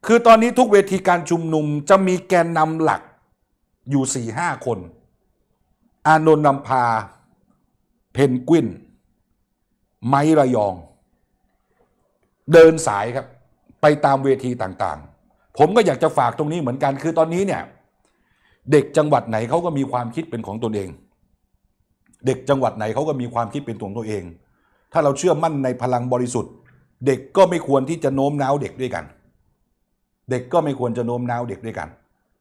คือตอนนี้ทุกเวทีการชุมนุมจะมีแกนนำหลักอยู่ 4-5 คนอานนท์นำพาเพนกวินไม้ระยองเดินสายครับไปตามเวทีต่างๆผมก็อยากจะฝากตรงนี้เหมือนกันคือตอนนี้เนี่ยเด็กจังหวัดไหนเขาก็มีความคิดเป็นของตนเองเด็กจังหวัดไหนเขาก็มีความคิดเป็นของตัวเองถ้าเราเชื่อมั่นในพลังบริสุทธิ์เด็กก็ไม่ควรที่จะโน้มน้าวเด็กด้วยกันเด็กก็ไม่ควรจะโน้มน้าวเด็กด้วยกัน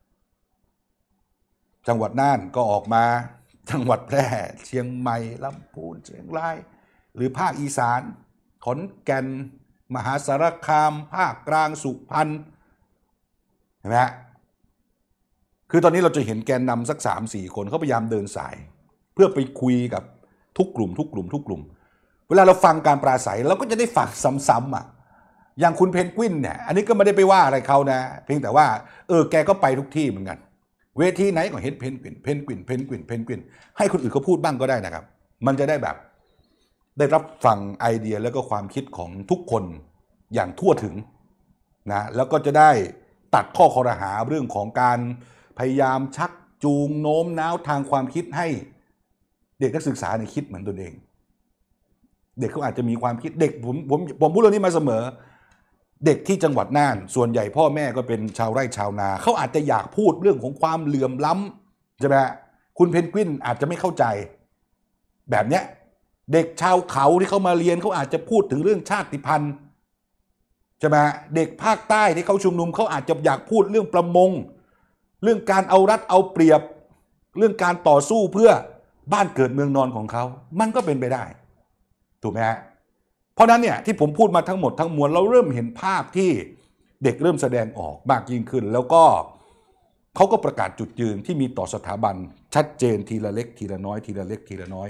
จังหวัดน่านก็ออกมาจังหวัดแพร่เชียงใหม่ลำพูนเชียงรายหรือภาคอีสานขอนแก่นมหาสารคามภาคกลางสุพรรณเห็นไหมฮะคือตอนนี้เราจะเห็นแกนนำสัก 3-4 คนเขาพยายามเดินสายเพื่อไปคุยกับทุกกลุ่มเวลาเราฟังการปราศัยเราก็จะได้ฟังซ้ำๆอ่ะอย่างคุณเพนกวินเนี่ยอันนี้ก็ไม่ได้ไปว่าอะไรเขานะเพียงแต่ว่าแกก็ไปทุกที่เหมือนกันเวทีไหนก็เห็นเพนกวินให้คนอื่นเขาพูดบ้างก็ได้นะครับมันจะได้แบบได้รับฟังไอเดียแล้วก็ความคิดของทุกคนอย่างทั่วถึงนะแล้วก็จะได้ตัดข้อคอรหาเรื่องของการพยายามชักจูงโน้มน้าวทางความคิดให้เด็กนักศึกษาเนี่ยคิดเหมือนตนเองเด็กเขาอาจจะมีความคิดเด็กผมพูดเรื่องนี้มาเสมอเด็กที่จังหวัดน่านส่วนใหญ่พ่อแม่ก็เป็นชาวไร่ชาวนาเขาอาจจะอยากพูดเรื่องของความเหลื่อมล้ำใช่ไหมคุณเพนกวินอาจจะไม่เข้าใจแบบเนี้ยเด็กชาวเขาที่เขามาเรียนเขาอาจจะพูดถึงเรื่องชาติพันธุ์ใช่ไหมเด็กภาคใต้ที่เขาชุมนุมเขาอาจจะอยากพูดเรื่องประมงเรื่องการเอารัดเอาเปรียบเรื่องการต่อสู้เพื่อบ้านเกิดเมืองนอนของเขามันก็เป็นไปได้ถูกไหมฮะเพราะนั้นเนี่ยที่ผมพูดมาทั้งหมดทั้งมวลเราเริ่มเห็นภาพที่เด็กเริ่มแสดงออกมากยิ่งขึ้นแล้วก็เขาก็ประกาศจุดยืนที่มีต่อสถาบันชัดเจนทีละเล็กทีละน้อยทีละเล็กทีละน้อย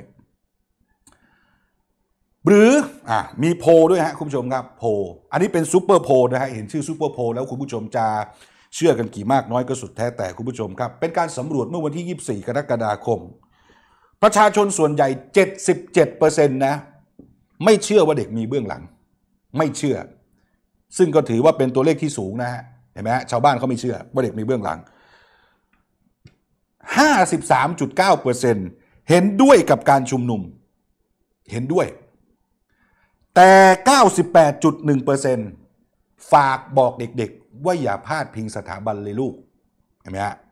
หรือมีโพลด้วยฮะคุณผู้ชมครับโพลอันนี้เป็นซูเปอร์โพลนะฮะเห็นชื่อซูเปอร์โพลแล้วคุณผู้ชมจะเชื่อกันกี่มากน้อยก็สุดแท้แต่คุณผู้ชมครับเป็นการสำรวจเมื่อวันที่24 กรกฎาคมประชาชนส่วนใหญ่ 77% นะไม่เชื่อว่าเด็กมีเบื้องหลังไม่เชื่อซึ่งก็ถือว่าเป็นตัวเลขที่สูงนะฮะเห็นไหมฮะชาวบ้านเขาไม่เชื่อว่าเด็กมีเบื้องหลัง 53.9% เห็นด้วยกับการชุมนุมเห็นด้วยแต่ 98.1% ฝากบอกเด็กๆว่าอย่าพลาดพิงสถาบันเลยลูกเห็นไหมฮะ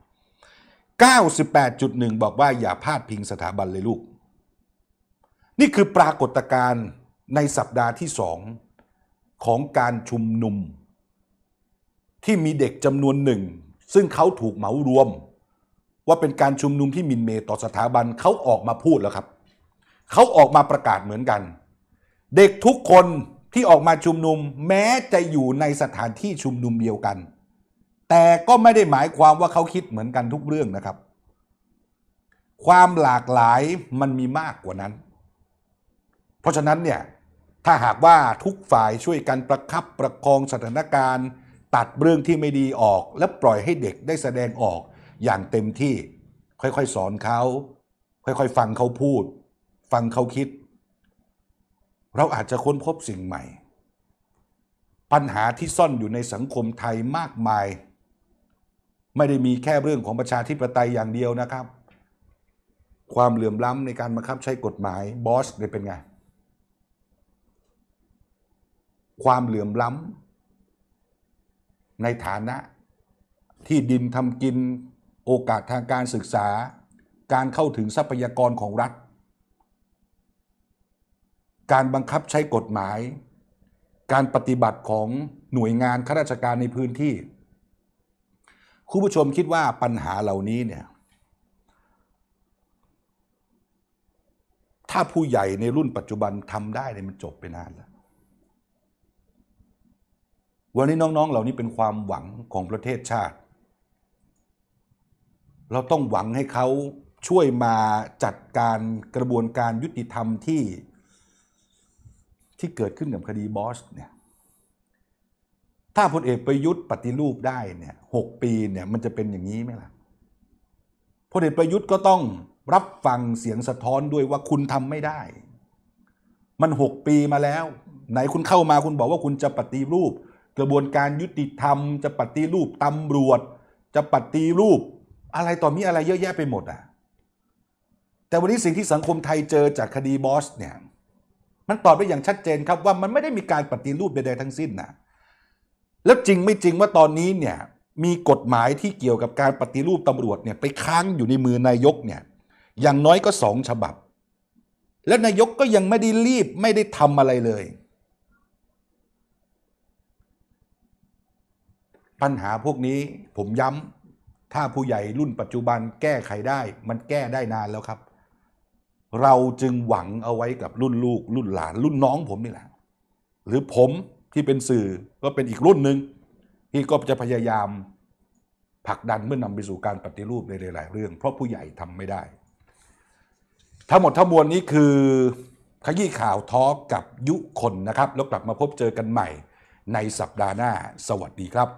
98.1 บอกว่าอย่าพลาดพิงสถาบันเลยลูกนี่คือปรากฏการณ์ในสัปดาห์ที่2ของการชุมนุมที่มีเด็กจำนวนหนึ่งซึ่งเขาถูกเหมารวมว่าเป็นการชุมนุมที่หมิ่นเหม่ต่อสถาบันเขาออกมาพูดแล้วครับเขาออกมาประกาศเหมือนกันเด็กทุกคนที่ออกมาชุมนุมแม้จะอยู่ในสถานที่ชุมนุมเดียวกันแต่ก็ไม่ได้หมายความว่าเขาคิดเหมือนกันทุกเรื่องนะครับความหลากหลายมันมีมากกว่านั้นเพราะฉะนั้นเนี่ยถ้าหากว่าทุกฝ่ายช่วยกันประคับประคองสถานการณ์ตัดเรื่องที่ไม่ดีออกและปล่อยให้เด็กได้แสดงออกอย่างเต็มที่ค่อยๆสอนเขาค่อยๆฟังเขาพูดฟังเขาคิดเราอาจจะค้นพบสิ่งใหม่ปัญหาที่ซ่อนอยู่ในสังคมไทยมากมายไม่ได้มีแค่เรื่องของประชาธิปไตยอย่างเดียวนะครับความเหลื่อมล้ำในการบังคับใช้กฎหมายบอสเนี่ยเป็นไงความเหลื่อมล้ำในฐานะที่ดินทำกินโอกาสทางการศึกษาการเข้าถึงทรัพยากรของรัฐการบังคับใช้กฎหมายการปฏิบัติของหน่วยงานข้าราชการในพื้นที่คุณผู้ชมคิดว่าปัญหาเหล่านี้เนี่ยถ้าผู้ใหญ่ในรุ่นปัจจุบันทำได้เนี่ยมันจบไปนานแล้ววันนี้น้องๆเหล่านี้เป็นความหวังของประเทศชาติเราต้องหวังให้เขาช่วยมาจัดการกระบวนการยุติธรรมที่เกิดขึ้นกับคดีบอสเนี่ยถ้าพลเอกประยุทธ์ปฏิรูปได้เนี่ย6 ปีเนี่ยมันจะเป็นอย่างนี้ไหมล่ะพลเอกประยุทธ์ก็ต้องรับฟังเสียงสะท้อนด้วยว่าคุณทำไม่ได้มัน6 ปีมาแล้วไหนคุณเข้ามาคุณบอกว่าคุณจะปฏิรูปกระบวนการยุติธรรมจะปฏิรูปตำรวจจะปฏิรูปอะไรต่อมีอะไรเยอะแยะไปหมดอ่ะแต่วันนี้สิ่งที่สังคมไทยเจอจากคดีบอสเนี่ยมันตอบได้อย่างชัดเจนครับว่ามันไม่ได้มีการปฏิรูปใดๆทั้งสิ้นนะแล้วจริงไม่จริงว่าตอนนี้เนี่ยมีกฎหมายที่เกี่ยวกับการปฏิรูปตำรวจเนี่ยไปค้างอยู่ในมือนายกเนี่ยอย่างน้อยก็2 ฉบับและนายกก็ยังไม่ได้รีบไม่ได้ทำอะไรเลยปัญหาพวกนี้ผมย้ำถ้าผู้ใหญ่รุ่นปัจจุบันแก้ไขได้มันแก้ได้นานแล้วครับเราจึงหวังเอาไว้กับรุ่นลูกรุ่นหลานรุ่นน้องผมนี่แหละหรือผมที่เป็นสื่อก็เป็นอีกรุ่นหนึ่งที่ก็จะพยายามผลักดันเมื่อนำไปสู่การปฏิรูปในหลายๆเรื่องเพราะผู้ใหญ่ทำไม่ได้ทั้งหมดทั้งมวลนี้คือขยี้ข่าวทอล์กกับยุคนนะครับแล้วกลับมาพบเจอกันใหม่ในสัปดาห์หน้าสวัสดีครับ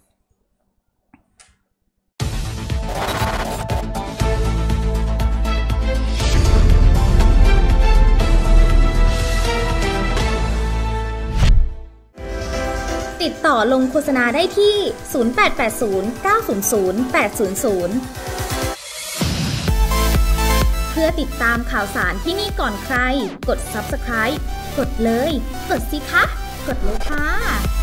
ติดต่อลงโฆษณาได้ที่ 0880 900 800 เพื่อติดตามข่าวสารที่นี่ก่อนใคร กด Subscribe กดเลย กดสิคะ กดเลยค่ะ